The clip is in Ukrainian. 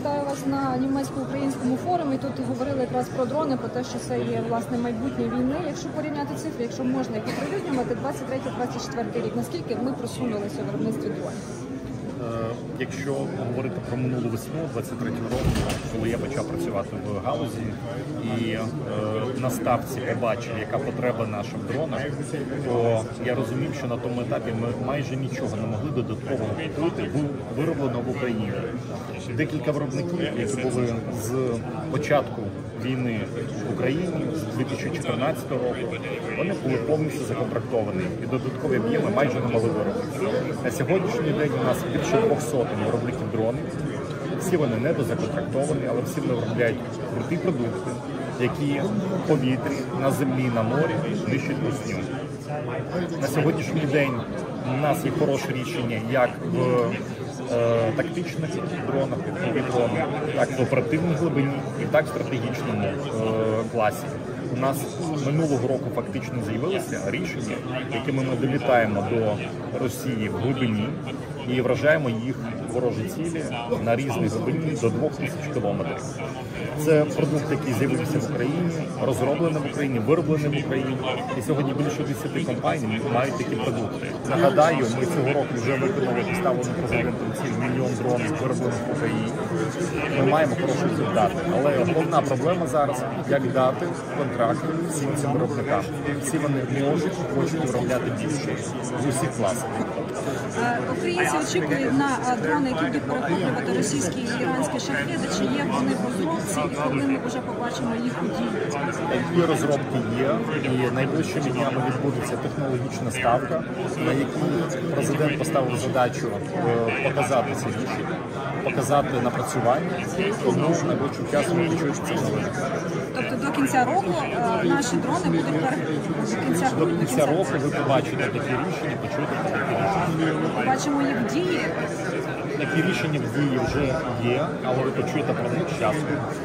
вітаю вас на німецько-українському форумі. Тут говорили якраз про дрони, про те, що це є власне майбутнє війни. Якщо порівняти цифри, якщо можна їх оприлюднювати, 23-24 рік, наскільки ми просунулися в виробництві дронів? Якщо говорити про минулу весну 23-го року, коли я почав працювати в галузі і на ставці побачив, яка потреба нашим дронам, то я розумів, що на тому етапі ми майже нічого не могли додатково купити вироблено в Україні. Декілька виробників, які були з початку війни в Україні з 2014 року, вони були повністю законтрактовані і додаткові об'єми майже не мали виробити. На сьогоднішній день у нас більше 200 виробників дронів. Всі вони недозаконтрактовані, але всі вони виробляють круті продукти, які в повітрі, на землі, на морі нищать русню. На сьогоднішній день у нас є хороше рішення як в тактичних дронах, так в оперативній глибині і так в стратегічному класі. У нас минулого року фактично з'явилися рішення, якими ми долітаємо до Росії в глибині і вражаємо їх ворожі цілі на різній глибині до 2000 кілометрів. Це продукт, який з'явився в Україні, розроблений в Україні, вироблений в Україні. І сьогодні більше 10 компаній мають такі продукти. Нагадаю, ми цього року вже виконали поставлену президентом ціль 1 мільйон дронів, вироблених в Україні. Ми маємо хороші результати. Але головна проблема зараз – як дати контракти всім цим виробникам. Всі вони можуть і хочуть виробляти більше в усіх класах. Українці очікують на дрони, які будуть перехоплювати російські і іранські шахеди. Чи є вони в розробці, і коли ми вже побачимо їх у дії? Такі розробки є, і найближчими днями відбудеться технологічна ставка, на якій президент поставив задачу показати ці рішення, показати напрацювання, тому найближчим часом ми почуємо ці новини. Тобто до кінця року наші дрони будуть до кінця року ви побачите такі рішення, почуєте такі рішення. Побачимо їх в дії. Такі рішення в дії вже є, але ви почуєте про них з часом.